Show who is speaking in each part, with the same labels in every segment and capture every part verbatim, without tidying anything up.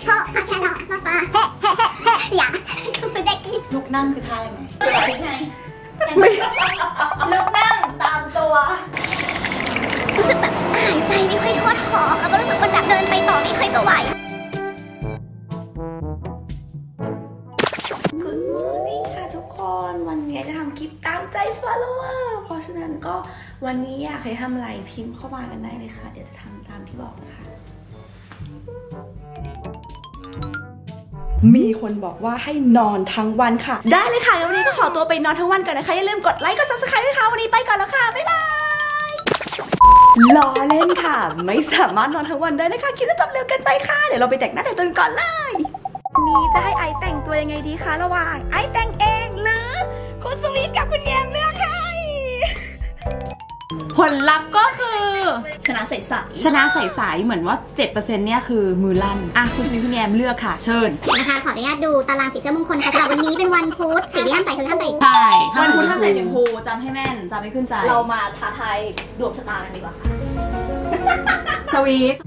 Speaker 1: เพราะพักแค่หลอกมาปาอย่าคุณเป็นเด็กกี้
Speaker 2: ลุกนั่งคือท่ายังไง
Speaker 1: เป็นไงลุกนั่งตามตัวรู้สึกแบบหายใจไม่ค่อยทั่วท้องแล้วก็รู้สึกมันแบบเดินไปต่อไม่ค่อยจะไหว
Speaker 2: Good morning ค่ะทุกคนวันนี้จะทำคลิปตามใจ follower เพราะฉะนั้นก็วันนี้อยากให้ทำอะไรพิมพ์เข้ามากันได้เลยค่ะเดี๋ยวจะทำตามที่บอกนะคะมีคนบอกว่าให้นอนทั้งวันค่ะได้เลยค่ะวันนี้ก็ขอตัวไปนอนทั้งวันก่อนนะคะอย่าลืมกดไลค์กด ซับสไครบ์ ด้วยค่ะวันนี้ไปก่อนแล้วค่ะบ๊ายบายล้อเล่นค่ะไม่สามารถนอนทั้งวันได้นะคะคลิปจะจบเร็วเกินไปค่ะเดี๋ยวเราไปแต่งหน้าแต่งตัวก่อนเลยนี้จะให้ไอแต่งตัวยังไงดีคะระหว่างไอแต่งเองหรือคุณสวีทกับคุณแยมเลือกให้ผลลัพธ์ก็คือ
Speaker 1: ชนะใสๆ
Speaker 2: ชนะใสๆเหมือนว่า เจ็ดเปอร์เซ็นต์ เนี่ยคือมือลั่นอ่ะคุณสวีทคุณแยมเลือกค่ะเชิญ
Speaker 1: นะคะขออนุญาตดูตารางสีเสื้อมงคลค่ะสำหรับวันนี้เป็นวันพุธสีที่ห้ามใส่คือห้ามใส่
Speaker 2: ใช่วันพุธห้ามใส่ชมพูจำให้แม่นจำให้ขึ้นใจ
Speaker 1: เรามาท้าทายดวงชะตากันดีกว่าค่ะ
Speaker 2: สวีท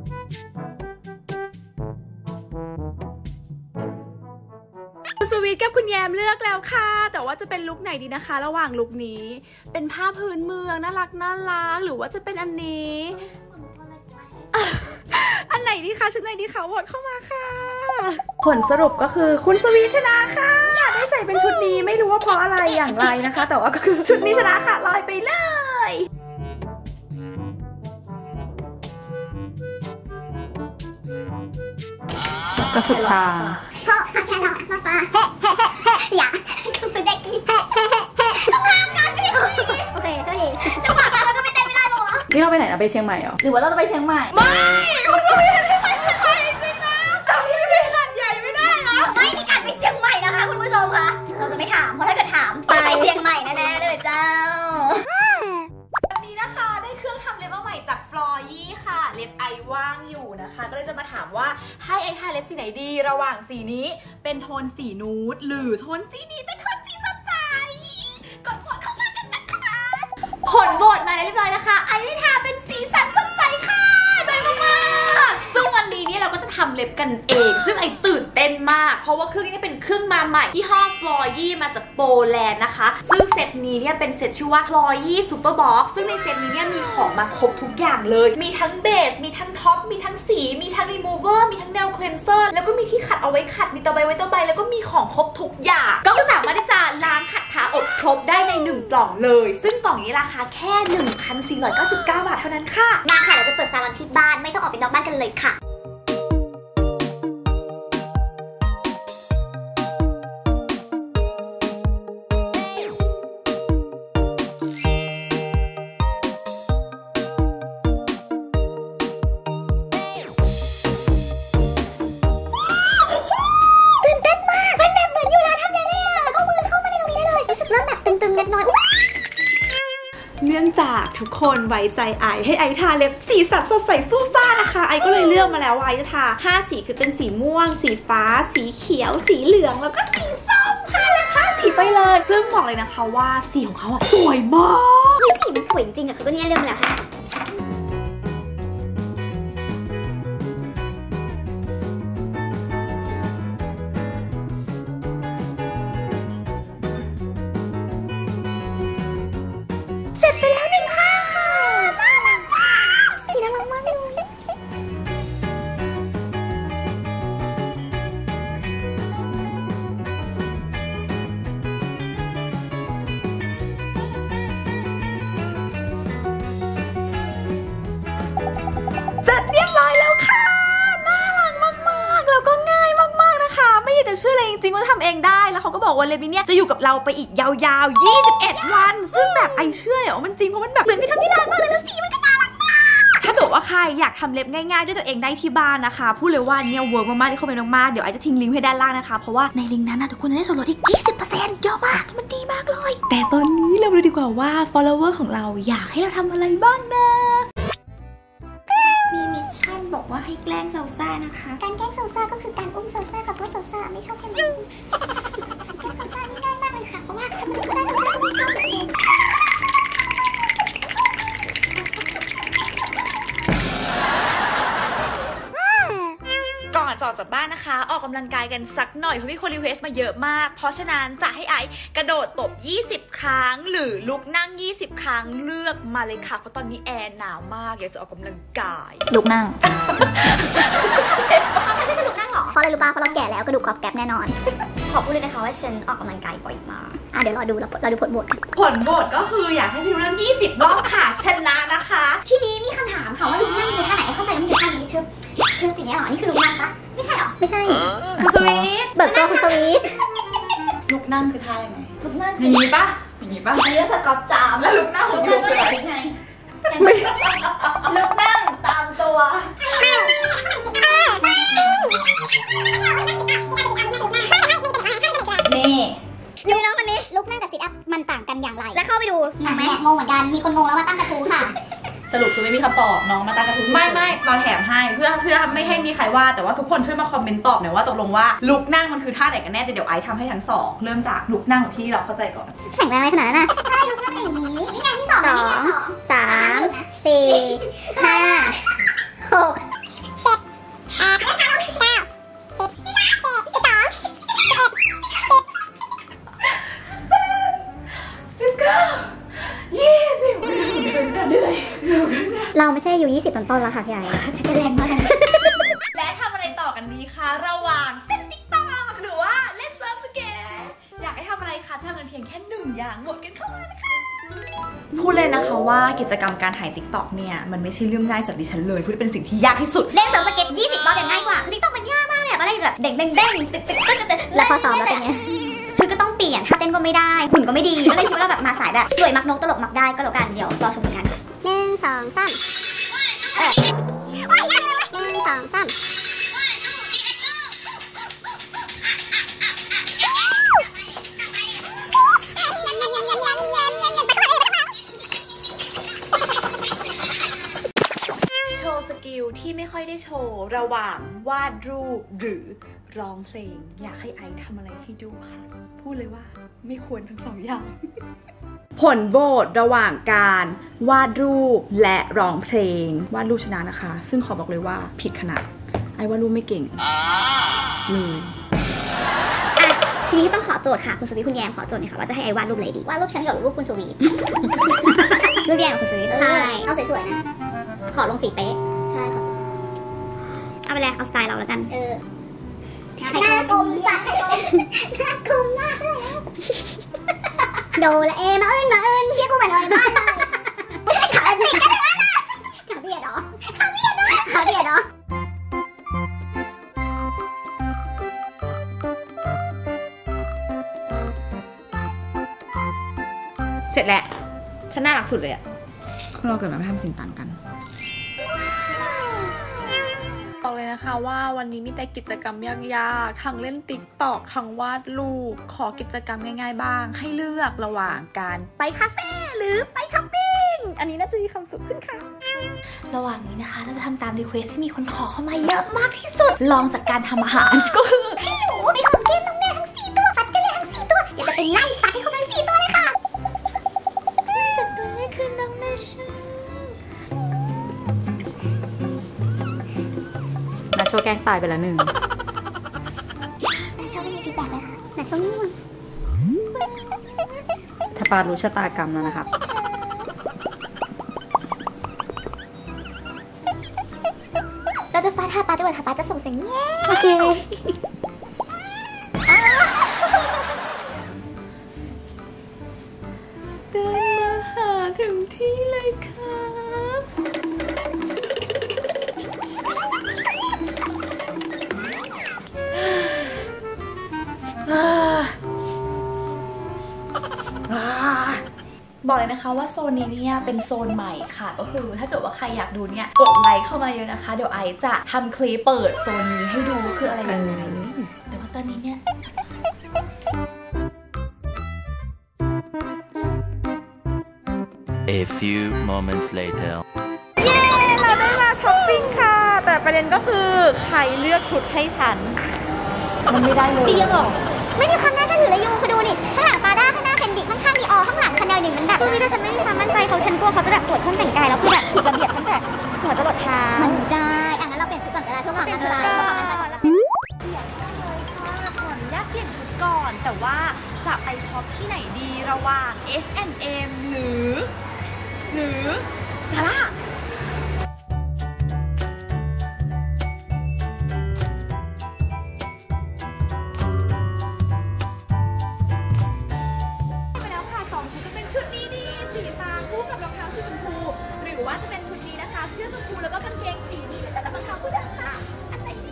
Speaker 2: สวีทกับคุณแยมเลือกแล้วค่ะแต่ว่าจะเป็นลุคไหนดีนะคะระหว่างลุคนี้เป็นผ้าพื้นเมืองน่ารักน่ารักหรือว่าจะเป็นอันนี้อันไหนดีคะชุดไหนดีคะโหวตเข้ามาค่ะผลสรุปก็คือคุณสวีทชนะค่ะได้ใส่เป็นชุดนี้ไม่รู้ว่าเพราะอะไรอย่างไรนะคะแต่ว่าก็คือชุดนี้ชนะค่ะลอยไปเลยก็สุดทาง
Speaker 1: เพราะพักแค่หลอกมาปาอย่าคุณเป็นเด็กกี้ต้องพากันไม่ได้ช่วยโอเคก็ดีจะพากันแล้วก็ไม่เต้นไม่ได้หรอ
Speaker 2: นี่เราไปไหนนะไปเชียงใหม่เหรอ
Speaker 1: หรือว่าเราจะไปเชียงใหม่
Speaker 2: ไม่คุณสวีทจะไปเชียงใหม่จริงนะแต่พี่ไปหาดใหญ่ไม่ได้นะ
Speaker 1: ไม่มีการไปเชียงใหม่นะคะคุณผู้ชมคะเราจะไม่ถามเพราะถ้าเกิดถามไปเชียงใหม่แน่ๆเลยเจ้า
Speaker 2: วันนี้นะคะได้เครื่องทำเล็บมาใหม่จากฟลอยี่ค่ะเล็บไอว่างอยู่นะคะก็เลยจะมาถามว่าให้ไอทาเล็บสีไหนดีระหว่างสีนี้เป็นโทนสีนูดหรือโทนสีนี้เป็นโทนสีสดใสกดโหวตเข้ามากันนะคะ
Speaker 1: ผลโหวตมาเรียบร้อยนะคะไอได้ทาเป็นสีสันสดใสค่ะใจมากๆ
Speaker 2: ซึ่งวันนี้เนี่ยเราก็จะทำเล็บกันเองซึ่งไอตื่นเต้นมากเพราะว่าเครื่องนี้เป็นเครื่องมาใหม่ที่ห้อฟลอยี่มาจากโปแลนด์นะคะซึ่งเซตนี้เนี่ยเป็นเซตชื่อว่าฟลอยี่ซูเปอร์บ็อกซ์ซึ่งในเซตนี้เนี่ยมีของมาครบทุกอย่างเลยมีทั้งเบสมีทั้งท็อปมีทั้งสีมีทั้งรีมูเวอร์มีทั้งแนวเคลนเซอร์แล้วก็มีที่ขัดเอาไว้ขัดมีตะไบไว้ตะไบแล้วก็มีของครบทุกอย่างก็สามารถที่จะล้างขัดทาอบครบได้ในหนึ่งกล่องเลยซึ่งกล่องนี้ราคาแค่ หนึ่งพันสี่ร้อยเก้าสิบเก้า บาทเท่านั้นค่ะ
Speaker 1: มาค่ะเราจะเปิดซาลอนที่บ้านไม่ต้องออกไปนอกบ้านกันเลยค่ะ
Speaker 2: เนื่องจากทุกคนไว้ใจไอให้ไอทาเล็บสีสันสดใสสู้ซ่านะคะไอก็เลยเลือกมาแล้วว่าไอจะทาห้าสีคือเป็นสีม่วงสีฟ้าสีเขียวสีเหลืองแล้วก็สีส้มค่ะและห้าสีไปเลยซึ่งบอกเลยนะคะว่าสีของเขาอะสวยมาก
Speaker 1: มีสีมันสวยจริงอะคือก็เนี่ยเลือกมาแล้วค่ะเสร็จไปแล้วหนึ่งข้างค่ะน่ารักมากสีน่ารักมากเลย
Speaker 2: เสร็จเรียบร้อยแล้วค่ะน่ารักมากๆแล้วก็ง่ายมากๆนะคะไม่อยากจะเชื่อเลยจริงๆว่าทำเองได้แล้วเขาก็บอกว่าเล็บนี้เนี่ยจะอยู่กับเราไปอีกยาวๆยี่สิบเอ็ดวันซึ่งแบบไอเชื่อเหรอมันจริงเพราะมันแบบ
Speaker 1: เหมือนไปทำที่ร้านมากเลยแล้วสีมันก็น่ารักมาก
Speaker 2: ถ้าเกิดว่าใครอยากทำเล็บง่ายๆด้วยตัวเองได้ที่บ้านนะคะพูดเลยว่าเนี่ยเวิร์กมากๆที่คอมเมนต์มากๆเดี๋ยวไอจะทิ้งลิงก์ให้ด้านล่างนะคะเพราะว่าในลิงก์นั้นนะทุกคนจะได้ส่วนลดอีก ยี่สิบเปอร์เซ็นต์ เยอะมากมันดีมากเลยแต่ตอนนี้เราดูดีกว่าว่า follower ของเราอยากให้เราทำอะไรบ้างนะ
Speaker 1: มีมิชชั่นบอกว่าให้แกล้งซาซ่านะคะการแกล้งซาซ่าก็คือการอุ้มซาซ่าค่ะเพราะซาซ่าไม่ชอบให้มันแกล้งซาซ่านี่ง่ายมากเลยค่ะเพราะว่าทำอะไรก็ได้ซาซ่าไม่ชอบเลย
Speaker 2: ก่อนจอจากบ้านนะคะออกกำลังกายกันสักหน่อยเพราะมีคนรีเควสต์มาเยอะมากเพราะฉะนั้นจะให้ไอซ์กระโดดตบยี่สิบครั้งหรือลุกนั่งยี่สิบครั้งเลือกมาเลยค่ะเพราะตอนนี้แอร์หนาวมากอยากจะออกกำลังกาย
Speaker 3: ลุกนั่ง
Speaker 1: ไม่ใช่ฉันลุกนั่งหรอเพราะอะไรรู้ป่ะเพราะเราแก่แล้วกระดูกกรอบแกรบแน่นอนขอพูดเลยนะคะว่าฉันออกกำลังกายบ่อยมากอ่ะเดี๋ยวรอดูเราดูผลโหวตกัน
Speaker 2: ผลโหวตก็คืออยากให้พี่ลุกนั่งยี่สิบรอบค่ะชนะนะคะ
Speaker 1: ทีนี้มีคำถามค่ะว่าลุกนั่งคือท่าไหนเข้าใจว่ามีท่านี้ชึบชึบอย่างเงี้ยหรอนี่คือลุกนั่งปะไม่ใช่หรอไม่ใช่
Speaker 2: คุณสวีท
Speaker 3: เบิกตัวคุณสวีท
Speaker 2: ลุกนั่งคือท่ายังไง
Speaker 1: ลุกนั่ง
Speaker 2: อย่างนี้ปะอย่างนี้ปะ
Speaker 1: อันนี้ก็สกอตจาม
Speaker 2: แล้วลุกนั่งของลุกคืออะไร
Speaker 1: ไงลุกนั่งตามตัวนี่ดูน้องคนนี้ลุกนั่งกับซิทอัพมันต่างกันอย่างไรแล้วเข้าไปดูงงไหมงงเหมือนกันมีคนงงแล้วมาตั้งกระทู้ค่ะ
Speaker 2: สรุปคือไม่มีคำตอบน้องมาตั้งกระทู้ไม่ไม่เราแถมให้เพื่อเพื่อไม่ให้มีใครว่าแต่ว่าทุกคนช่วยมาคอมเมนต์ตอบหน่อยว่าตกลงว่าลุกนั่งมันคือท่าไหนกันแน่แต่เดี๋ยวไอซ์ทำให้ทั้งสองเริ่มจากลุกนั่งของพี่เราเข้าใจก่อน
Speaker 1: แข็งแรงไหมขนาดนั้นนะใช่ลุกนั่งอย่างนี้นี่ไงที่สองสองสามสี่ห้าหกเจ็ดแปดเก้าสิบสิบเอ็ดสิบสองสิบเอ็ด
Speaker 2: สิบเก้ายี่สิบเหนื่อย
Speaker 3: เราไม่ใช่อยู่ยี่สิบต้นๆแล้วค่ะพี่ไอซ์
Speaker 1: จะกระแรงมาก
Speaker 2: และทำอะไรต่อกันนี้คะระหว่างเต้นติ๊กต็อกหรือว่าเล่นเซิร์ฟสเก็ตอยากให้ทำอะไรคะทำกันเพียงแค่หนึ่งอย่างหมดกันเข้ามานะคะพูดเลยนะคะว่ากิจกรรมการถ่ายติ๊กต็อกเนี่ยมันไม่ใช่เรื่องง่ายสำหรับดิฉันเลยพูดเป็นสิ่งที่ยากที่สุด
Speaker 1: เล่นเซิร์ฟสเก็ตยี่สิบรอบยังง่ายกว่าคือติ๊กต็อกมันยากมากเลยตอนแรกแบบเด้งเด้งเด้งตึ๊กตึ๊กตึ๊กตึ๊ก
Speaker 3: แล้วพอซ้อมแล้วเป็นไง
Speaker 1: ชุดก็ต้องเปลี่ยนท่าเต้นก็ไม่ได้หุ่นก็ไม่ดีก็เลยคิดว่าเราแบบมาสายแบบสวยมักนกตลกมักได้ก็แล้วกันเดี๋ยวรอชมกันค่ะหนึ่งสองสามเออหนึ่งสองสาม
Speaker 2: โชว์สกิลที่ไม่ค่อยได้โชว์ระหว่างวาดรูปหรือร้องเพลงอยากให้ไอซ์ทำอะไรให้ดูค่ะพูดเลยว่าไม่ควรทั้งสองอย่างผลโหวตระหว่างการวาดรูปและร้องเพลงวาดรูปชนะนะคะซึ่งขอบอกเลยว่าผิดขนาดไอวาดรูปไม่เก่งเลย
Speaker 1: ทีนี้ต้องขอโจทย์ค่ะคุณสวีทคุณแยมขอโจทย์หน่อยค่ะว่าจะให้ไอวาดรูปอะไรดีวาดรูปฉันกับรูปคุณสวีทรูปแยมกับคุณสวีทใช่เอาสวยๆนะขอลงสีเป๊ะใช่ขอเอาไปเลยเอาสไตล์เราแล้วกันเออหน้ากลมสัตว์หน้ากลมมากโดละเอมาเอิญมาเอิญเชี่ยกูเหมือนเลยบ้านเลยขาติดกันทั้งนั้นอะขาเบียดเหรอขาเบียดเหรอขาเบียดเหรอ
Speaker 2: เสร็จแล้วฉันน่ารักสุดเลยอะเราเกิดมาทำสิ่งต่างกันบอกเลยนะคะว่าวันนี้มีแต่กิจกรรมยากๆทั้งเล่นติ๊กต็อกทั้งวาดรูปขอกิจกรรมง่ายๆบ้างให้เลือกระหว่างการไปคาเฟ่หรือไปช้อปปิ้งอันนี้น่าจะมีความสุขขึ้นค่ะระหว่างนี้นะคะเราจะทำตามรีเควสที่มีคนขอเข้ามาเยอะมากที่สุดลองจากการทำอาหารก็คือ
Speaker 1: พี่หนูมีของเล่นน้องแม่ทั้งสี่ตัวฟัดกันเลยทั้งสี่ตัวอยากจะไปไล่ฟัดให้เขาทั้งสี่ตัวเลยค่ะจัดตัวนี้คือน้องแม่ชื่อ
Speaker 3: นาโชแกล้งตายไปแล้วหนึ่ง
Speaker 1: นาโชไม่มีฟีดแบ็กเลยค่ะนาโชง่วง
Speaker 3: ถ้าปารู้ชะตากรรมแล้วนะครับ
Speaker 1: เราจะฟาดท่าปาจนกว่าท่าปาจะส่งเสียงแง่
Speaker 3: โอเค
Speaker 2: เดินมาหาถึงที่เลยครับบอกเลยนะคะว่าโซนนี้เนี่ยเป็นโซนใหม่ค่ะก็คือถ้าเกิดว่าใครอยากดูเนี่ยกดไลค์เข้ามาเยอะนะคะเดี๋ยวไอซ์จะทำคลิปเปิดโซนนี้ให้ดูคืออะไรยังไงแต่ว่าตอนนี้เนี่ย
Speaker 4: A few moments later
Speaker 2: เย้เราได้มาช้อปปิ้งค่ะแต่ประเด็นก็คือใครเลือกชุดให้ฉันมันไม่ได้เลย
Speaker 1: เรียกหรอไม่มีความน่าเชื่อถือเลยยูคือดูนี่ข้างหลังปาด้าข้างหน้าเพนดิข้างๆมีออข้างหลังคันเดลหนึ่งมันแบบคือแต่ฉันไม่มีความมั่นใจเขาฉันกลัวเขาจะแบบตรวจเครื่องแต่งกายแล้วคือแบบผิดระเบียบตั้งแต่หัวจรดเท้ามันได้อ่ะงั้นเราเปลี่ยนชุดก่อนก็ได้เพื่อความมั่นใจ
Speaker 2: ช็อปที่ไหนดีระหว่าง เอช แอนด์ เอ็ม หรือหรือซาร่าไปแล้วค่ะสองชุดจะเป็นชุดนี้ดีสีฟ้าคู่กับรองเท้าสีชมพูหรือว่าจะเป็นชุดนี้นะคะเสื้อชมพูแล้วก็กางเกงสีนี้แต่รองเท้าคู่เดิมค่ะอันไหนดี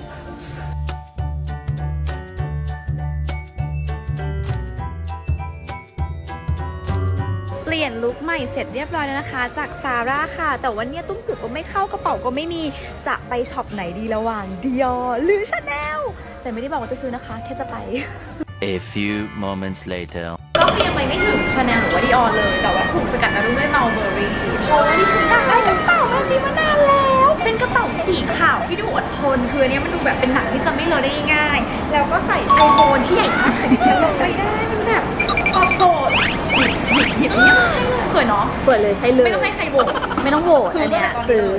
Speaker 2: เปลี่ยนลุคใหม่เสร็จเรียบร้อยแล้วนะคะจากซาร่าค่ะแต่วันนี้ตุ้มหูก็ไม่เข้ากระเป๋าก็ไม่มีจะไปช็อปไหนดีระหว่างดิออร์หรือชาแนลแต่ไม่ได้บอกว่าจะซื้อนะคะแค่จะไป
Speaker 4: A few moments later
Speaker 2: ก็คือยังไปไม่ถึงชาแนลหรือว่าดิออร์เลยแต่ว่าถูกสกัดมาด้วยมัลเบอรี่เพราะว่าดิฉันอยากได้กระเป๋าแบบนี้มานานแล้วเป็นกระเป๋าสีขาวที่ดูอดทนคืออันนี้มันดูแบบเป็นหนังที่จะไม่เลอะได้ง่ายแล้วก็ใส่ไอโฟนที่ใหญ่มากดิฉันลงไปได้มันแบบตอบโจทย์หยิบหยิบหยิบอย่างเงี้ยมันใช่เลยสวยเนาะ
Speaker 3: สวยเลยใช่เลย
Speaker 2: ไม่ต้องให้ใครโหวต
Speaker 3: ไม่ต้องโหวตอันเนี้ยซื้อ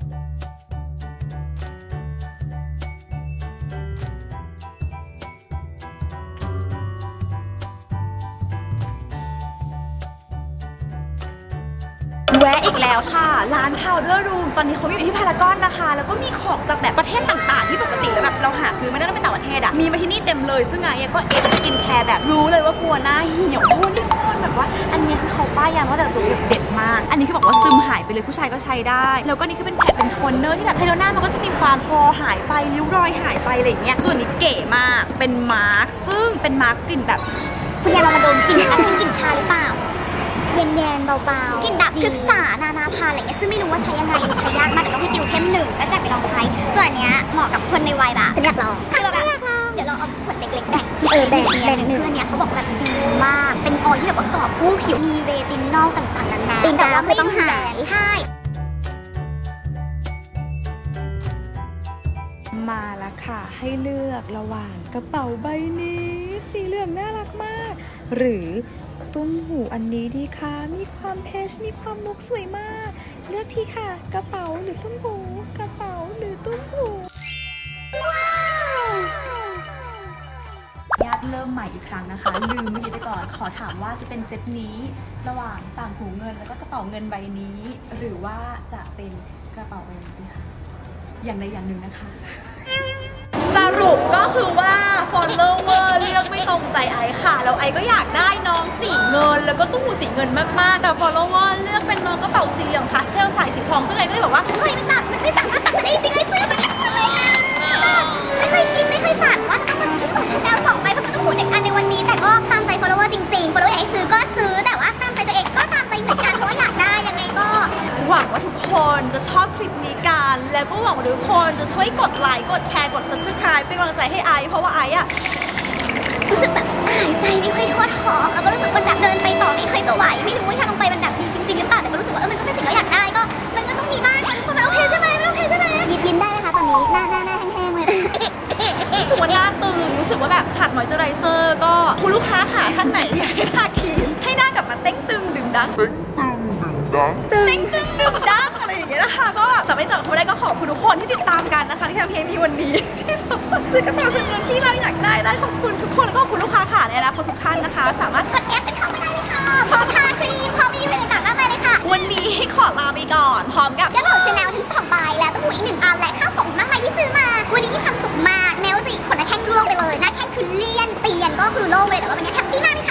Speaker 2: แวะอีกแล้วค่ะร้าน Powder Room ตอนนี้เขาอยู่ที่พารากอนนะคะแล้วก็มีของจากแบบประเทศต่างๆที่ปกติแล้วแบบเราหาซื้อไม่ได้ในต่างประเทศอะมีมาที่นี่เต็มเลยซึ่งไงก็เอฟสกินแคร์แบบรู้เลยว่ากลัวหน้าเหี่ยวโอ้นี่คนแบบว่าอันนี้คือเขาป้ายยาว่าแต่ตัวเด็ดมากอันนี้คือบอกว่าซึมหายไปเลยผู้ชายก็ใช้ได้แล้วก็นี่คือเป็นแผ่นเป็นโทนเนอร์ที่แบบใช้แล้วหน้ามันก็จะมีความคอหายไปริ้วรอยหายไปอะไรอย่างเงี้ยส่วนนี้เก๋มากเป็นมาร์คซึ่งเป็นมาร์คกลิ่นแบบ
Speaker 1: คุณยายเรามาดมกลิ่นอันนี้กลิ่นชาหรือเปล่าเย็นๆเบาๆกลิ่นแบบพฤกษานานาพันธุ์อะไรเงี้ยซึ่งไม่รู้ว่าใช้ยังไงใช้ยากมากแต่ต้องให้ติวเข้มหนึ่งก็จะไปลองใช้ส่วนอันเนี้ยเหมาะกับคนในวัยแบบ
Speaker 3: อยากลอง
Speaker 1: คือเราแบบเดี๋ยวเราเอาขวดเล็กๆแบ่ง
Speaker 3: เออแบ่งแบ่งหนึ่ง
Speaker 1: เพื่อนเนี้ยเขาบอกแบบดีมากเป็นออยล์ที่แบบว่ากรอบกู้ผิวมีเรตินอลต่างๆนานาแต่ว่าไม่ต้องหาใช่
Speaker 2: มาแล้วค่ะให้เลือกระหว่างกระเป๋าใบนี้สีเหลืองน่ารักมากหรือตุ้มหูอันนี้ดีค่ะมีความเพชมีความมุกสวยมากเลือกทีค่ะกระเป๋าหรือตุ้มหูกระเป๋าหรือตุ้มหูว้าวญาติเริ่มใหม่อีกครั้งนะคะลืมเมื่อกี้ไปก่อนขอถามว่าจะเป็นเซตนี้ระหว่างต่างหูเงินแล้วก็กระเป๋าเงินใบนี้หรือว่าจะเป็นกระเป๋าใบนี้ค่ะอย่างใดอย่างหนึ่งนะคะสรุปก็คือว่า follower เลือกไม่ตรงใจไอค่ะแล้วไอก็อยากได้น้องสีเงินแล้วก็ตุ้มหูสีเงินมากๆแต่ follower เลือกเป็นน้องกระเป๋าสีเหลืองพาสเทลสายสีทองซึ่งไอก็เลยบอกว่า
Speaker 1: เฮ้ยมันแบบมันไม่สามารถตัดจะได้จริงเลยซื้อมันหมดเลยค่ะไม่เคยคิดไม่เคยฝันว่าจะต้องมาซื้อของชาแนลสองใบเพราะมันต้องหูเด็กอันในวันนี้แต่ก็ตามใจ follower จริงๆ follower อยากให้ซื้อก็ซื้อแต่ว่าตามใจตัวเองก็ตามใจเหมือนกันเพราะว่าอยากได้ยังไงก็
Speaker 2: หวังว่าทุกคนจะชอบคลิปนี้กันแล้วก็หวังว่าทุกคนจะช่วยกดไลค์กดแชร์กด subscribe เป็นกำลังใจให้ไอเพราะว่าไออะ
Speaker 1: รู้สึกแบบหายใจไม่ค่อยทั่วท้องแล้วก็รู้สึกมันแบบเดินไปต่อไม่ค่อยจะไหวไม่รู้ว่าทางลงไปมันแบบดีจริงๆหรือเปล่าแต่ก็รู้สึกว่าเออมันก็เป็นสิ่งที่อยากได้ก็มันก็ต้องมีบ้างทุกคนมันโอเคใช่ไหมมันโอเคใช่ไหมยิ้มยิ้มได้ไหมคะตอนนี้หน้าหน้าหน้าแห้งๆเลย
Speaker 2: รู้สึกว่าหน้าตึงรู้สึกว่าแบบขาดมอยเจอไรเซอร์ก็คุณลูกค้าค่ะท่านไหนอยากให้ทาครีมให้หน้ากลับมาเต้งตึงดึงดังเต้งตึงดึงดังเต้งตึงดึงดังอะไรอย่างเงี้ยนะคะก็สำหรับที่ต่อเขาได้ก็ขอบคุณทุกคนที่ติดตามกันนะคะที่ทำเพลงมีวันนี้ที่สามารถซื้อกระเป๋าชุดที่เราอยากได้ได้ขอบคุณทุกคนแล้วก็ขอบคุณลูกค้าค่ะในอนาคตทุกท่านนะคะสามารถ
Speaker 1: กดแอปเป็นเข้ามาได้เลยค่ะพร้อมทาครีมพร้อมมีบรรยากาศมากมายเลยค่ะ
Speaker 2: วันนี้ขอลาไปก่อนพร้อมกับ
Speaker 1: กระเป๋าชาแนลถึงสองใบแล้วต้องหูอีกหนึ่งอันและข้าวของมากมายที่ซื้อมาวันนี้มีความสุขมากแม้ว่าจะขนหน้าแข้งร่วงไปเลยหน้าแข้งคือเลี่ยนเตียนก็คือโล่งเลยแต่ว่าวันนี้แฮปปี้มากเลย